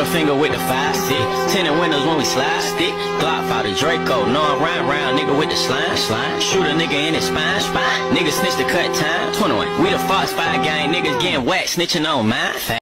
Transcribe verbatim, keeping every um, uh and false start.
finger with the five six. Tinted windows when we slide stick. Glock out the Draco. No, I'm round round nigga with the slime slime. Shoot a nigga in his spine spine. Niggas snitch the cut time. twenty-one. We the Fox five gang. Niggas getting whacked snitching on mine.